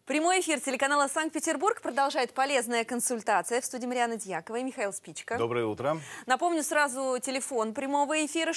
Прямой эфир телеканала «Санкт-Петербург» продолжает полезная консультация. В студии Марьяна Дьякова и Михаил Спичко. Доброе утро. Напомню сразу телефон прямого эфира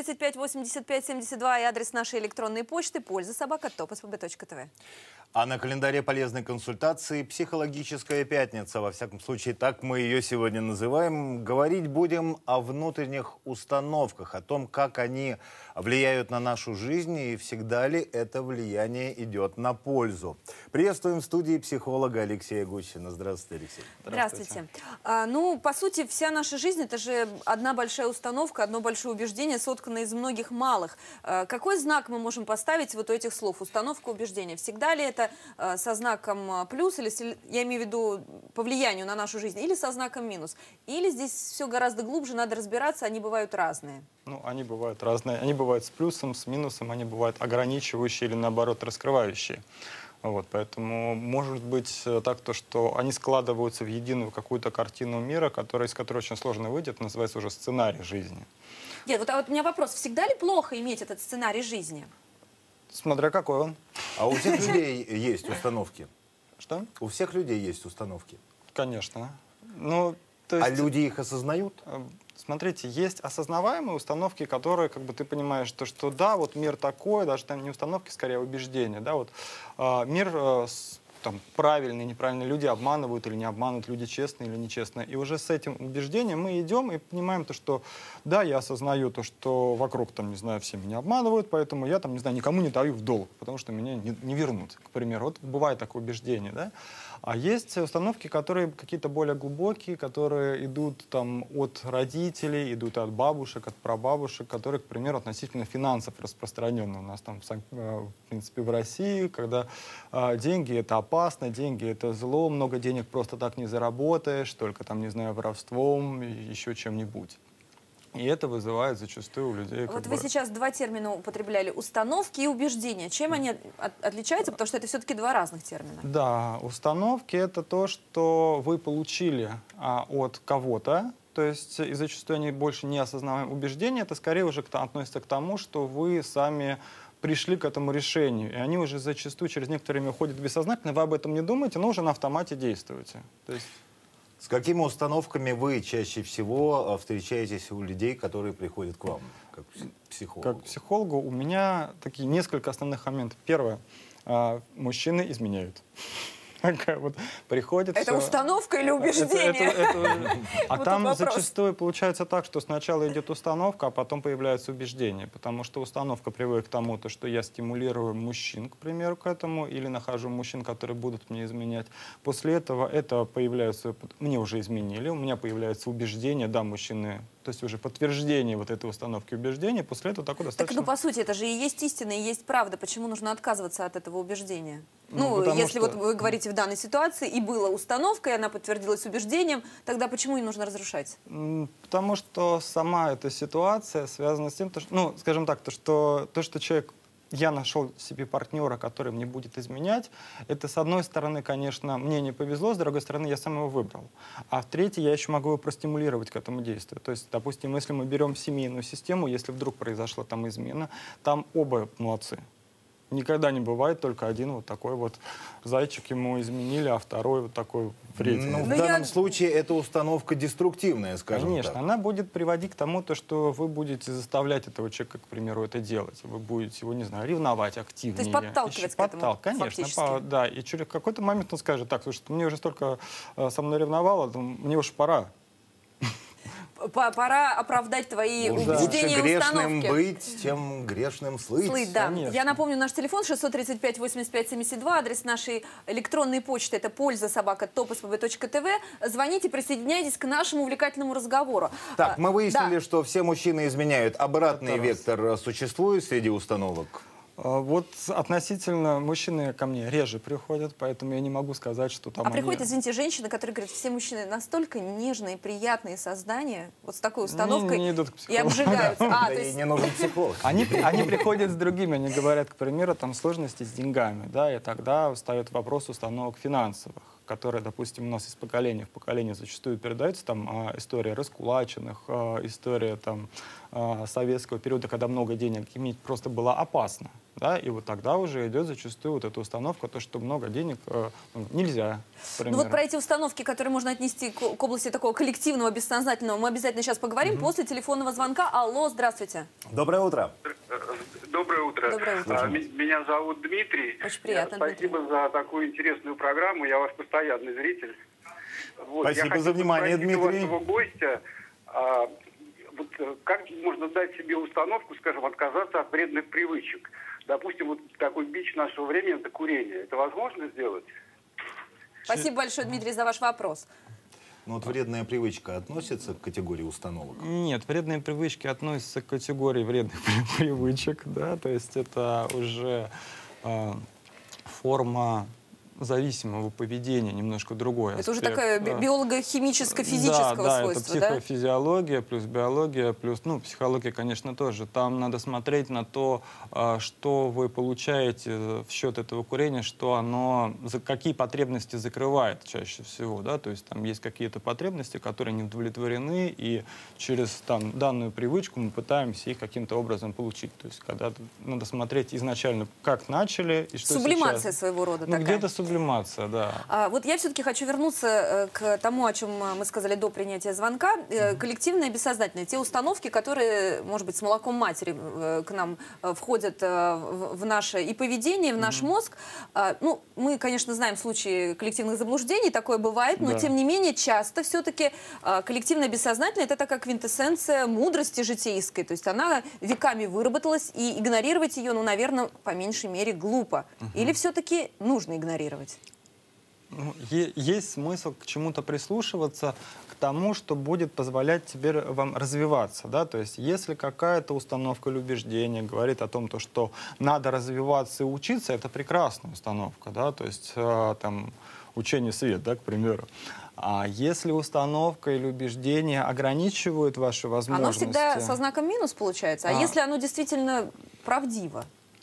635-85-72 и адрес нашей электронной почты польза@topospb.tv. А на календаре полезной консультации «Психологическая пятница». Во всяком случае, так мы ее сегодня называем. Говорить будем о внутренних установках, о том, как они влияют на нашу жизнь и всегда ли это влияние идет на пользу. Приветствуем в студии психолога Алексея Гущина. Здравствуйте, Алексей. Здравствуйте. Ну, по сути, вся наша жизнь – это же одна большая установка, одно большое убеждение, сотканное из многих малых. Какой знак мы можем поставить вот у этих слов? Установка, убеждение. Всегда ли это со знаком плюс, или, я имею в виду, по влиянию на нашу жизнь, или со знаком минус? Или здесь все гораздо глубже, надо разбираться, они бывают разные? Ну, они бывают разные. Они бывают с плюсом, с минусом, они бывают ограничивающие или, наоборот, раскрывающие. Вот, поэтому может быть так, что они складываются в единую какую-то картину мира, из которой очень сложно выйти. Это называется уже сценарий жизни. Нет, вот, у меня вопрос. Всегда ли плохо иметь этот сценарий жизни? Смотря какой он. А у всех людей есть установки? Что? У всех людей есть установки? Конечно. Ну, то есть, а люди их осознают? Смотрите, есть осознаваемые установки, которые, как бы, ты понимаешь, что да, вот мир такой, даже там не установки, скорее убеждения, да, вот мир там правильные, неправильные люди обманывают или не обманывают, люди честные или нечестные. И уже с этим убеждением мы идем и понимаем то, что да, я осознаю то, что вокруг, там, не знаю, все меня обманывают, поэтому я, там, не знаю, никому не даю в долг, потому что меня не вернут, к примеру. Вот бывает такое убеждение, да. А есть установки, которые какие-то более глубокие, которые идут там от родителей, идут от бабушек, от прабабушек, которые, к примеру, относительно финансов распространены у нас там, в принципе, в России, когда деньги — это опасно, деньги — это зло, много денег просто так не заработаешь, только там, не знаю, воровством, еще чем-нибудь. И это вызывает зачастую у людей... Вот вы сейчас два термина употребляли: установки и убеждения. Чем они отличаются? Потому что это все-таки два разных термина. Да, установки — это то, что вы получили от кого-то, то есть и зачастую они больше не осознаваемые. Убеждения — это скорее уже относится к тому, что вы сами пришли к этому решению, и они уже зачастую через некоторое время уходят бессознательно, вы об этом не думаете, но уже на автомате действуете. То есть... С какими установками вы чаще всего встречаетесь у людей, которые приходят к вам, как психологу? Как психологу у меня такие несколько основных моментов. Первое. Мужчины изменяют. Вот приходит это все... установка или убеждение? А там зачастую получается так, что сначала идет установка, а потом появляется убеждение. Потому что установка приводит к тому, что я стимулирую мужчин, к примеру, к этому, или нахожу мужчин, которые будут мне изменять. После этого появляется... Мне уже изменили, у меня появляется убеждение, да, мужчины... То есть уже подтверждение вот этой установки убеждения. После этого такое достаточно... Так, ну, по сути, это же и есть истина, и есть правда. Почему нужно отказываться от этого убеждения? Ну, если вот вы говорите в данной ситуации, и была установка, и она подтвердилась убеждением, тогда почему ее нужно разрушать? Потому что сама эта ситуация связана с тем, что, ну, скажем так, что человек... Я нашел себе партнера, который мне будет изменять. Это, с одной стороны, конечно, мне не повезло, с другой стороны, я сам его выбрал. А в третьей, я еще могу его простимулировать к этому действию. То есть, допустим, если мы берем семейную систему, если вдруг произошла там измена, там оба молодцы. Никогда не бывает только один вот такой вот зайчик ему изменили, а второй вот такой вредный. Ну, в данном случае это установка деструктивная, скажем так. Конечно, она будет приводить к тому, что вы будете заставлять этого человека, к примеру, это делать. Вы будете его, не знаю, ревновать активнее. То есть подталкивать к этому, конечно, да. И через какой-то момент он скажет: так, слушай, мне уже столько со мной ревновало, мне уж пора. Пора оправдать твои убеждения и грешным установки. Быть, чем грешным слыть. Да. Я напомню, наш телефон 635-85-72, адрес нашей электронной почты — это польза@topospb.tv. Звоните, присоединяйтесь к нашему увлекательному разговору. Так, мы выяснили, что все мужчины изменяют. Обратный вектор существует среди установок? Вот относительно мужчины ко мне реже приходят, поэтому я не могу сказать, что там... приходят, извините, женщины, которые говорят: все мужчины настолько нежные, приятные создания, вот с такой установкой, не идут к психологу. И обжигаются. Да, и не нужен психолог. Они приходят с другими, они говорят, к примеру, там сложности с деньгами, да, и тогда встает вопрос установок финансовых. которая, допустим, у нас из поколения в поколение зачастую передается, там история раскулаченных, история там советского периода, когда много денег иметь просто было опасно. Да, и вот тогда уже идет зачастую вот эта установка, то, что много денег нельзя. Ну вот про эти установки, которые можно отнести к области такого коллективного, бессознательного, мы обязательно сейчас поговорим после телефонного звонка. Алло, здравствуйте. Доброе утро. Доброе утро. Доброе утро. Меня зовут Дмитрий. Очень приятно, Спасибо Дмитрий. за такую интересную программу. Я ваш постоянный зритель. Вот. Спасибо за внимание, Дмитрий. Вашего гостя, вот как можно дать себе установку, скажем, отказаться от вредных привычек? Допустим, вот такой бич нашего времени – это курение. Это возможно сделать? Спасибо большое, Дмитрий, за ваш вопрос. Ну вот вредная привычка относится к категории установок? Нет, вредные привычки относятся к категории вредных привычек, да, то есть это уже форма зависимого поведения, немножко другой Это аспект. уже такая биолого-химическо-физического да, свойства, это да? психофизиология плюс биология, плюс, ну, психология, конечно, тоже. Там надо смотреть на то, что вы получаете в счет этого курения, что оно, какие потребности закрывает чаще всего, да, то есть там есть какие-то потребности, которые не удовлетворены, и через там данную привычку мы пытаемся их каким-то образом получить. То есть когда надо смотреть изначально, как начали, и что Сублимация сейчас. своего рода Ну, такая. где-то сублимация, да. Вот я все-таки хочу вернуться к тому, о чем мы сказали до принятия звонка. Коллективное и бессознательное. Те установки, которые, может быть, с молоком матери к нам входят в наше и поведение, в наш мозг. Ну, мы, конечно, знаем случаи коллективных заблуждений, такое бывает, но, Да. тем не менее, часто все-таки коллективное бессознательное – это такая квинтэссенция мудрости житейской. То есть она веками выработалась, и игнорировать ее, ну, наверное, по меньшей мере, глупо. Или все-таки нужно игнорировать? Ну, есть смысл к чему-то прислушиваться, к тому, что будет позволять тебе вам развиваться, да, то есть если какая-то установка или убеждение говорит о том, то, что надо развиваться и учиться, это прекрасная установка, да, то есть там учение свет, да, к примеру. А если установка или убеждение ограничивают ваши возможности... Оно всегда со знаком минус получается. А если оно действительно правдиво?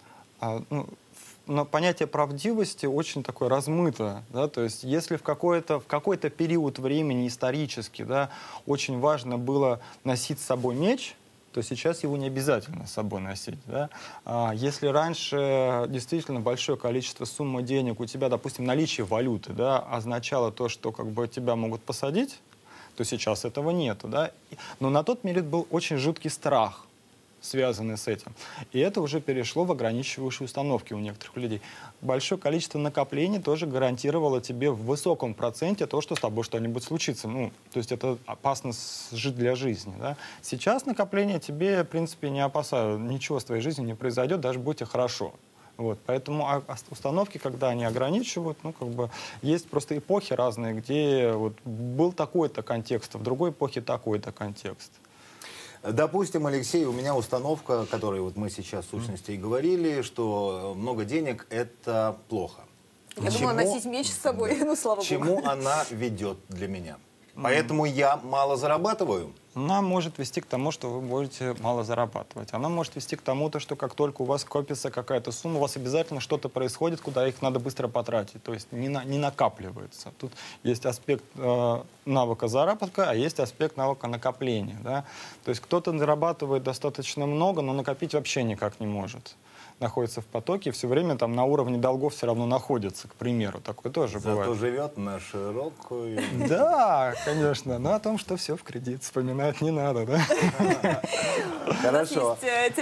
Ну, но понятие правдивости очень такое размыто, да, то есть если в какой-то период времени исторически, да, очень важно было носить с собой меч, то сейчас его не обязательно с собой носить, да. Если раньше действительно большое количество суммы денег у тебя, допустим, наличие валюты, да, означало то, что как бы тебя могут посадить, то сейчас этого нету, да. Но на тот период был очень жуткий страх, связанные с этим. И это уже перешло в ограничивающие установки у некоторых людей. Большое количество накоплений тоже гарантировало тебе в высоком проценте то, что с тобой что-нибудь случится. Ну, то есть это опасно жить для жизни. Да? Сейчас накопления тебе, в принципе, не опасают. Ничего с твоей жизнью не произойдет, даже будь тебе хорошо. Вот, поэтому установки, когда они ограничивают, ну, как бы, есть просто эпохи разные, где вот был такой-то контекст, а в другой эпохе такой-то контекст. Допустим, Алексей, у меня установка, о которой вот мы сейчас в сущности и говорили, что много денег – это плохо. Я думала носить меч с собой, ну, слава богу. К чему она ведет для меня? Поэтому я мало зарабатываю? Она может вести к тому, что вы будете мало зарабатывать. Она может вести к тому, что как только у вас копится какая-то сумма, у вас обязательно что-то происходит, куда их надо быстро потратить. То есть не накапливается. Тут есть аспект навыка заработка, а есть аспект навыка накопления. Да? То есть кто-то зарабатывает достаточно много, но накопить вообще никак не может. Находится в потоке, все время там на уровне долгов все равно находится, к примеру. Такое тоже бывает. Зато живет на широкую... Да, конечно. Но о том, что все в кредит вспоминать не надо, да? Хорошо.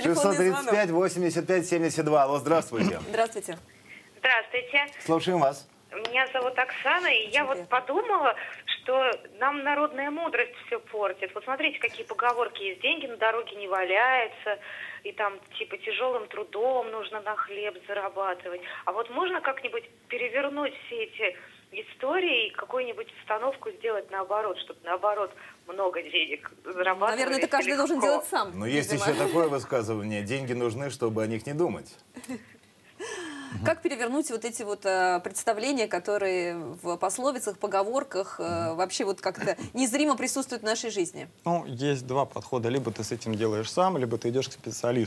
635-85-72. Алло, здравствуйте. Здравствуйте. Здравствуйте. Слушаем вас. Меня зовут Оксана, и я вот подумала, что нам народная мудрость все портит. Вот смотрите, какие поговорки есть. Деньги на дороге не валяются, и там типа тяжелым трудом нужно на хлеб зарабатывать. А вот можно как-нибудь перевернуть все эти истории и какую-нибудь установку сделать наоборот, чтобы наоборот много денег зарабатывать. Наверное, это каждый должен делать сам. Но есть видимо. еще такое высказывание: деньги нужны, чтобы о них не думать. Как перевернуть вот эти вот представления, которые в пословицах, поговорках вообще вот как-то незримо присутствуют в нашей жизни? Ну, есть два подхода. Либо ты с этим делаешь сам, либо ты идешь к специалисту.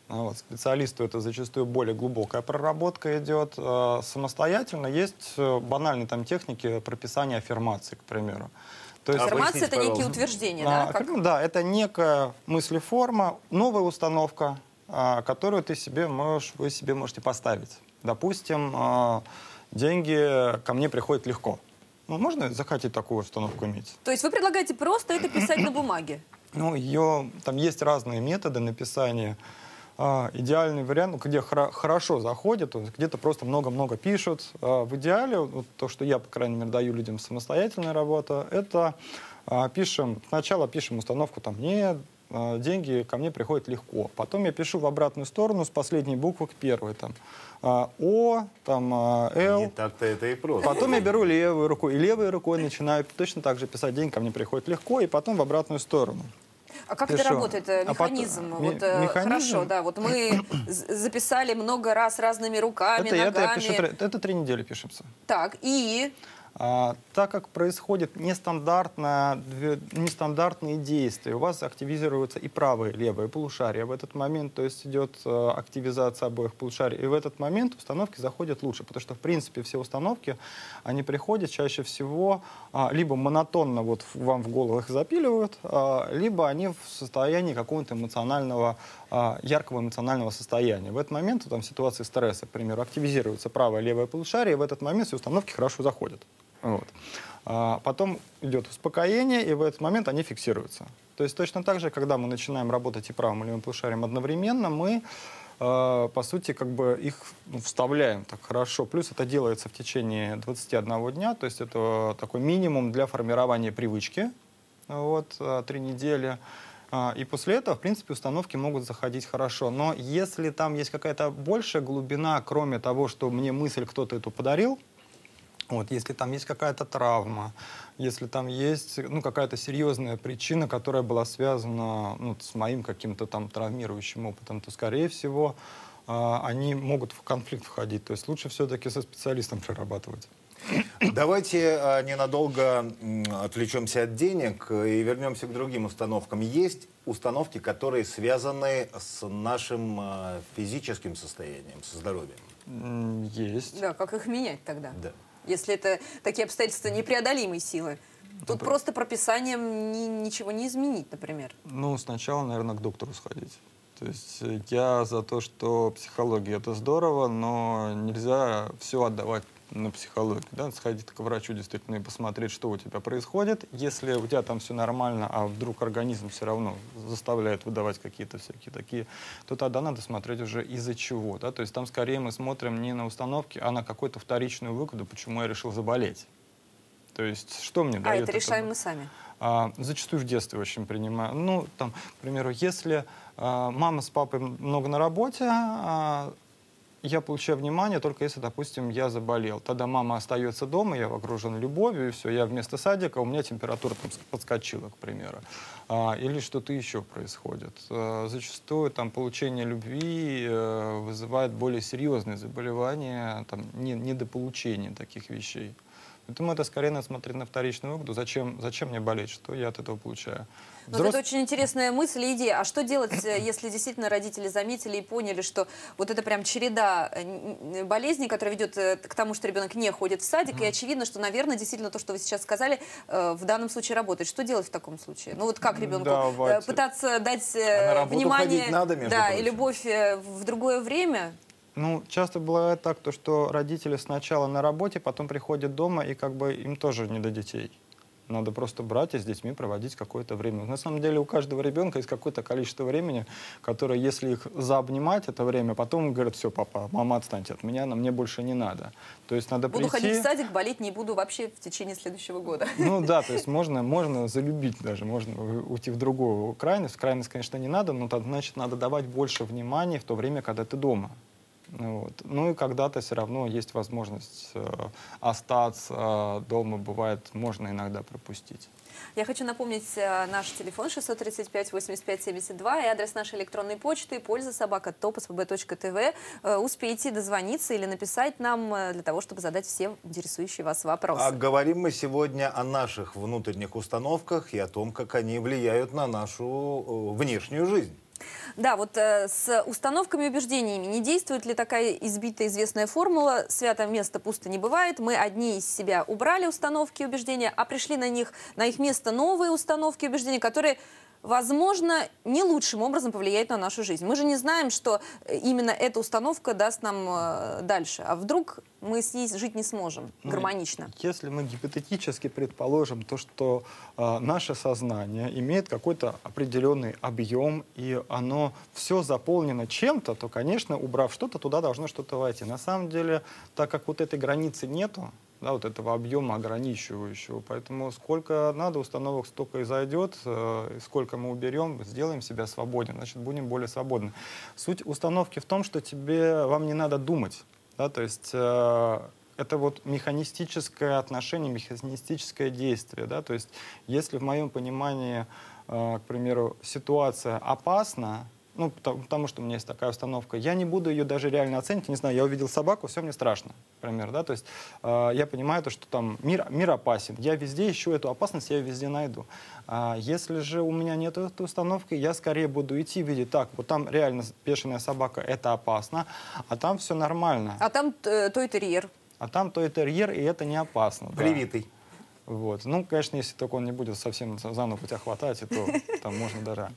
Вот. Специалисту это зачастую более глубокая проработка идет. Самостоятельно есть банальные там техники прописания аффирмаций, к примеру. То есть, аффирмации — это некие утверждения, да? Да, это некая мыслеформа, новая установка, которую вы себе можете поставить. Допустим, деньги ко мне приходят легко. Ну, можно захотеть такую установку иметь? То есть вы предлагаете просто это писать на бумаге? Ну, там есть разные методы написания. Идеальный вариант, где хорошо заходит, где-то просто много-много пишут. В идеале, вот то, что я, по крайней мере, даю людям самостоятельная работа, это сначала пишем установку, там, мне деньги ко мне приходят легко. Потом я пишу в обратную сторону с последней буквы к первой. Там, О, там, Л. Не так-то это и просто. Потом я беру левой рукой, и левой рукой начинаю точно так же писать, деньги ко мне приходят легко, и потом в обратную сторону. А как это работает, механизм? Механизм? Хорошо, да, вот мы записали много раз разными руками, ногами. Это 3 недели пишемся. Так, и... Так как происходят нестандартные действия, у вас активизируются и правое, и левое полушария в этот момент, то есть идет активизация обоих полушарий, и в этот момент установки заходят лучше, потому что, в принципе, все установки, они приходят чаще всего либо монотонно вот вам в голову их запиливают, либо они в состоянии какого-то яркого эмоционального состояния. В этот момент, там, в ситуации стресса, к примеру, активизируется правое и левое полушарие, и в этот момент все установки хорошо заходят. Вот. Потом идет успокоение, и в этот момент они фиксируются. То есть точно так же, когда мы начинаем работать и правым, и левым полушарием одновременно, мы, по сути, как бы их вставляем так хорошо. Плюс это делается в течение 21 дня, то есть это такой минимум для формирования привычки. Вот, 3 недели. И после этого, в принципе, установки могут заходить хорошо. Но если там есть какая-то большая глубина, кроме того, что мне мысль кто-то эту подарил, вот, если там есть какая-то травма, если там есть какая-то серьезная причина, которая была связана с моим каким-то там травмирующим опытом, то, скорее всего, они могут в конфликт входить. То есть лучше все-таки со специалистом прорабатывать. Давайте ненадолго отвлечемся от денег и вернемся к другим установкам. Есть установки, которые связаны с нашим физическим состоянием, со здоровьем? Есть. Да, как их менять тогда? Да. Если это такие обстоятельства непреодолимой силы. Тут просто прописанием ничего не изменить, например. Ну, сначала, наверное, к доктору сходить. То есть я за то, что психология — это здорово, но нельзя все отдавать на психологию. Да? Сходить к врачу действительно и посмотреть, что у тебя происходит. Если у тебя там все нормально, а вдруг организм все равно заставляет выдавать какие-то всякие такие, то тогда надо смотреть уже из-за чего. Да? То есть там скорее мы смотрим не на установки, а на какую-то вторичную выгоду, почему я решил заболеть. То есть что мне дает это решаем мы сами? Зачастую в детстве очень принимаю. Ну, там, к примеру, если мама с папой много на работе, я получаю внимание только если, допустим, я заболел. Тогда мама остается дома, я окружен любовью, и все, я вместо садика, у меня температура там подскочила, к примеру. Или что-то еще происходит. Зачастую там получение любви вызывает более серьезные заболевания, там, недополучение таких вещей. Поэтому это скорее надо смотреть на вторичную выгоду. Зачем мне болеть? Что я от этого получаю? Это очень интересная мысль и идея. А что делать, если действительно родители заметили и поняли, что вот это прям череда болезней, которая ведет к тому, что ребенок не ходит в садик, и очевидно, что, наверное, действительно то, что вы сейчас сказали, в данном случае работает. Что делать в таком случае? Ну вот как ребенку пытаться дать внимание, и любовь в другое время? Ну, часто бывает так, что родители сначала на работе, потом приходят дома, и как бы им тоже не до детей. Надо просто брать и с детьми проводить какое-то время. На самом деле у каждого ребенка есть какое-то количество времени, которое, если их заобнимать это время, потом говорят: все, папа, мама, отстаньте от меня, мне больше не надо. То есть надо буду ходить в садик, болеть не буду вообще в течение следующего года. Ну да, то есть можно залюбить даже, можно уйти в другую крайность. В крайность, конечно, не надо, но значит надо давать больше внимания в то время, когда ты дома. Вот. Ну и когда-то все равно есть возможность остаться дома, бывает, можно иногда пропустить. Я хочу напомнить наш телефон 635-85-72 и адрес нашей электронной почты польза@top.spb.tv. Успейте дозвониться или написать нам для того, чтобы задать все интересующие вас вопросы. А говорим мы сегодня о наших внутренних установках и о том, как они влияют на нашу внешнюю жизнь. Да, вот с установками и убеждениями не действует ли такая избитая известная формула «свято место пусто не бывает», мы одни из себя убрали установки и убеждения, а пришли на их место новые установки и убеждения, которые, возможно, не лучшим образом повлияют на нашу жизнь. Мы же не знаем, что именно эта установка даст нам дальше. А вдруг мы с ней жить не сможем гармонично? Если мы гипотетически предположим то, что наше сознание имеет какой-то определенный объем, и оно все заполнено чем-то, то, конечно, убрав что-то, туда должно что-то войти. На самом деле, так как вот этой границы нету, да, вот этого объема ограничивающего. Поэтому сколько надо установок, столько и зайдет. Сколько мы уберем, сделаем себя свободен, значит, будем более свободны. Суть установки в том, что вам не надо думать. Да, то есть это вот механистическое отношение, механистическое действие. Да, то есть если в моем понимании, к примеру, ситуация опасна, ну, потому что у меня есть такая установка, я не буду ее даже реально оценить, не знаю, я увидел собаку, все, мне страшно, например, да, то есть я понимаю, то, что там мир опасен, я везде ищу эту опасность, я ее везде найду. Если же у меня нет этой установки, я скорее буду идти, видеть, так, вот там реально бешеная собака, это опасно, а там все нормально. А там той-терьер. А там той-терьер, и это не опасно. Привитый. Да. Вот. Ну, конечно, если только он не будет совсем за ногу тебя хватать, то там можно даже...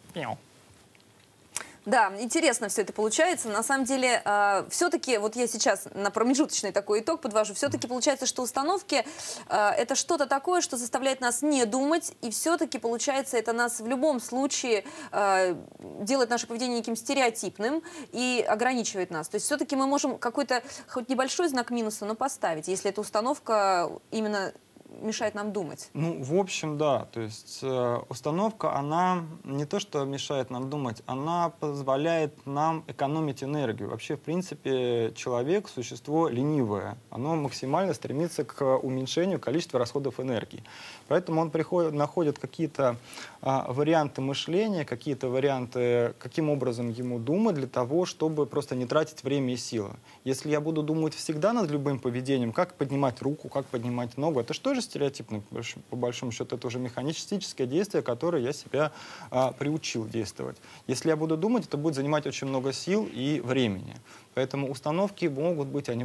Да, интересно все это получается. На самом деле, все-таки, вот я сейчас на промежуточный такой итог подвожу, все-таки получается, что установки это что-то такое, что заставляет нас не думать, и все-таки, получается, это нас в любом случае делает наше поведение неким стереотипным и ограничивает нас. То есть все-таки мы можем какой-то, хоть небольшой знак минуса, но поставить, если эта установка именно мешает нам думать. Ну, в общем, да. То есть установка, она не то, что мешает нам думать, она позволяет нам экономить энергию. Вообще, в принципе, человек — существо ленивое. Оно максимально стремится к уменьшению количества расходов энергии. Поэтому он находит какие-то варианты мышления, какие-то варианты, каким образом ему думать, для того, чтобы просто не тратить время и силы. Если я буду думать всегда над любым поведением, как поднимать руку, как поднимать ногу, это что же стереотипно, по большому счету, это уже механистическое действие, которое я себя приучил действовать. Если я буду думать, это будет занимать очень много сил и времени. Поэтому установки они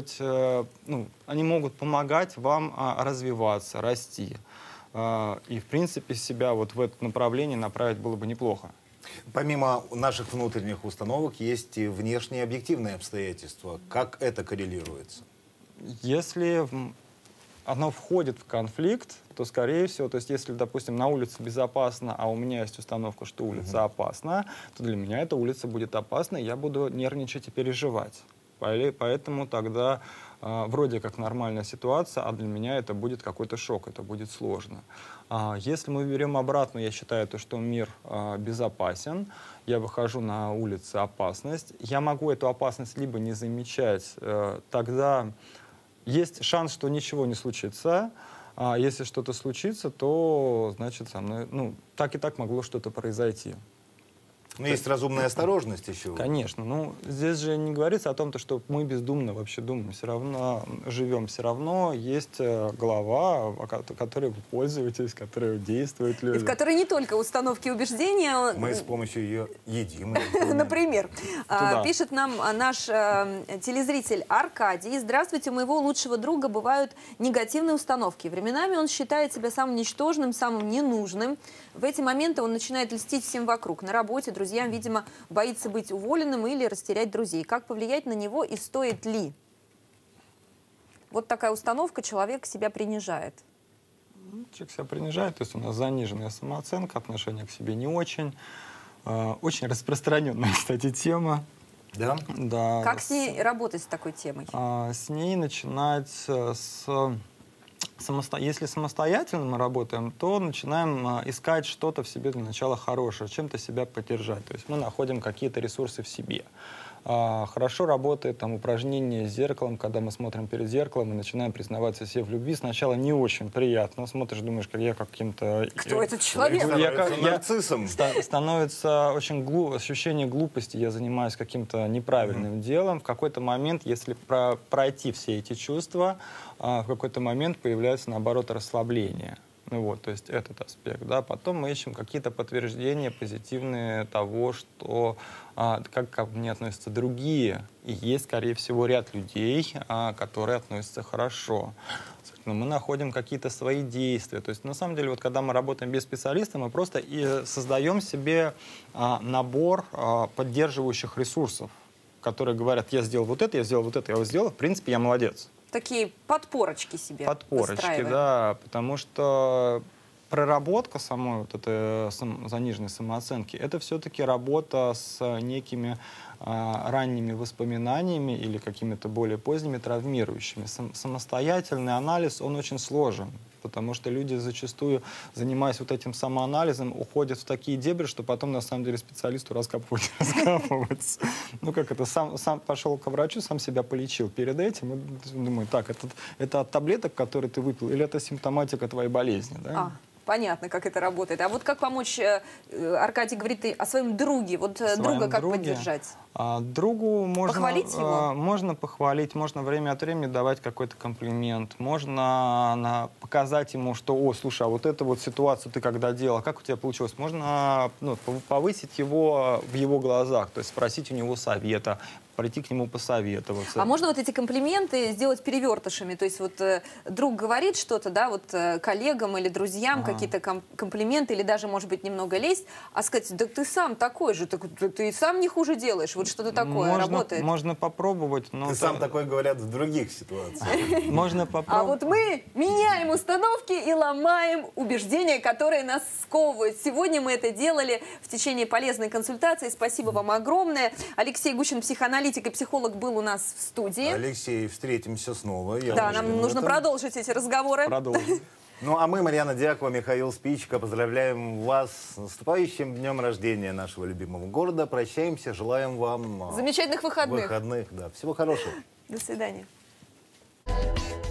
могут помогать вам развиваться, расти. И, в принципе, себя вот в это направление направить было бы неплохо. Помимо наших внутренних установок, есть и внешние объективные обстоятельства. Как это коррелируется? Если оно входит в конфликт, то, скорее всего, то есть если, допустим, на улице безопасно, а у меня есть установка, что улица опасна, то для меня эта улица будет опасна, и я буду нервничать и переживать. Поэтому тогда вроде как нормальная ситуация, а для меня это будет какой-то шок, это будет сложно. Если мы берем обратно, я считаю, что мир безопасен, я выхожу на улице, опасность, я могу эту опасность либо не замечать, тогда есть шанс, что ничего не случится. А если что-то случится, то, значит, со мной, так и так могло что-то произойти. Но есть разумная осторожность еще. Конечно. Ну, здесь же не говорится о том, что мы бездумно вообще думаем. Все равно живем, все равно есть голова, которой вы пользуетесь, которой действуют люди. И в которой не только установки и убеждения. Мы с помощью ее едим. Например. Пишет нам наш телезритель Аркадий. Здравствуйте, у моего лучшего друга бывают негативные установки. Временами он считает себя самым ничтожным, самым ненужным. В эти моменты он начинает льстить всем вокруг. На работе, друзьям, видимо, боится быть уволенным или растерять друзей. Как повлиять на него и стоит ли? Вот такая установка, человек себя принижает. Человек себя принижает, то есть у нас заниженная самооценка, отношение к себе не очень. Очень распространенная, кстати, тема. Да? Да. Как с ней работать, с такой темой? С ней начинать Если самостоятельно мы работаем, то начинаем искать что-то в себе для начала хорошее, чем-то себя поддержать. То есть мы находим какие-то ресурсы в себе. Хорошо работает упражнение с зеркалом, когда мы смотрим перед зеркалом и начинаем признаваться себе в любви. Сначала не очень приятно. Смотришь, думаешь, как я каким-то... Кто этот человек? Нарциссом. Становится очень ощущение глупости. Я занимаюсь каким-то неправильным делом. В какой-то момент, если пройти все эти чувства, в какой-то момент появляется, наоборот, расслабление. Ну вот, то есть этот аспект, да. Потом мы ищем какие-то подтверждения позитивные того, что как ко мне относятся другие. И есть, скорее всего, ряд людей, которые относятся хорошо. Мы находим какие-то свои действия. То есть, на самом деле, вот когда мы работаем без специалиста, мы просто и создаем себе набор поддерживающих ресурсов, которые говорят: я сделал вот это, я сделал вот это, я вот сделал, в принципе, я молодец. Такие подпорочки себе Подпорочки, да, потому что проработка самой вот этой заниженной самооценки — это все-таки работа с некими ранними воспоминаниями или какими-то более поздними травмирующими. Самостоятельный анализ, он очень сложен, потому что люди зачастую, занимаясь вот этим самоанализом, уходят в такие дебри, что потом, на самом деле, специалисту раскапываются. Ну, как это, сам пошел к врачу, сам себя полечил. Перед этим, думаю, так, это от таблеток, которые ты выпил, или это симптоматика твоей болезни, да? Понятно, как это работает. А вот как помочь, Аркадий говорит о своем друге, вот друга как поддержать? Другу можно похвалить его? Можно похвалить, можно время от времени давать какой-то комплимент, можно показать ему, что: о, слушай, а вот эту вот ситуацию ты когда делал, как у тебя получилось? Можно повысить его в его глазах, то есть спросить у него совета, прийти к нему посоветоваться. А можно вот эти комплименты сделать перевертышами? То есть вот друг говорит что-то, да, вот коллегам или друзьям какие-то комплименты, или даже, может быть, немного лезть, а сказать: да ты сам такой же, ты сам не хуже делаешь. Вот что-то такое работает. Можно попробовать. Но ты сам такой, говорят, в других ситуациях. Можно попробовать. А вот мы меняем установки и ломаем убеждения, которые нас сковывают. Сегодня мы это делали в течение полезной консультации. Спасибо вам огромное. Алексей Гущин, психоаналитик и психолог, был у нас в студии. Алексей, встретимся снова. Да, нам нужно продолжить эти разговоры. Продолжим. Ну, а мы, Марьяна Дьякова, Михаил Спичко, поздравляем вас с наступающим днем рождения нашего любимого города. Прощаемся, желаем вам замечательных выходных. Да. Всего хорошего. До свидания.